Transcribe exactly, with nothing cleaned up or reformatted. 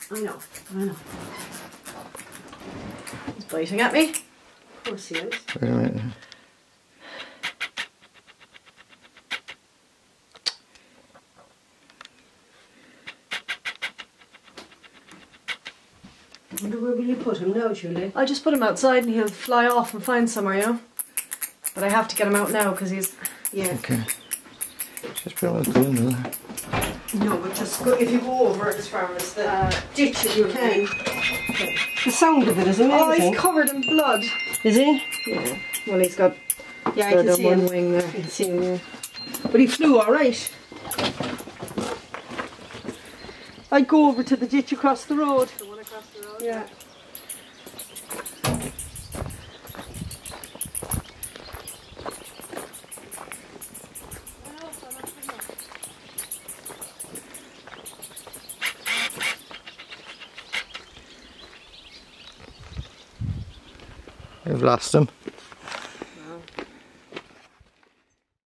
I know, I know. He's biting at me. Of course he is. Wait a minute. I wonder where will you put him now, Julie? I'll just put him outside and he'll fly off and find somewhere, you know. But I have to get him out now because he's... Yeah. Okay. Just put him out the window. No, but just go, if you go over as far as the uh, ditch if you can. The sound of it is amazing. Oh, he's covered in blood. Is he? Yeah. Well, he's got Yeah, I blood can on see one him. wing there. I can see him, yeah. But he flew all right. I'd go over to the ditch across the road. The one across the road? Yeah. We've lost him.